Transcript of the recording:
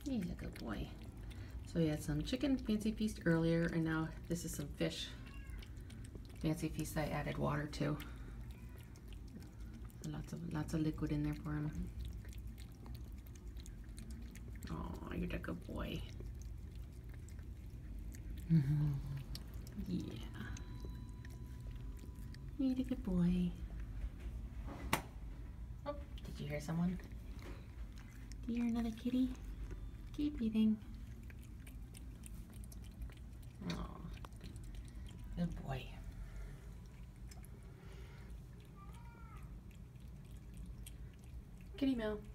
He's a good boy. So we had some chicken fancy feast earlier, and now this is some fish fancy feast I added water to. Lots of liquid in there for him. Oh, you're a good boy. Yeah. You're a good boy. Oh, did you hear someone? Do you hear another kitty? Keep eating. Oh, good boy. Kitty meow.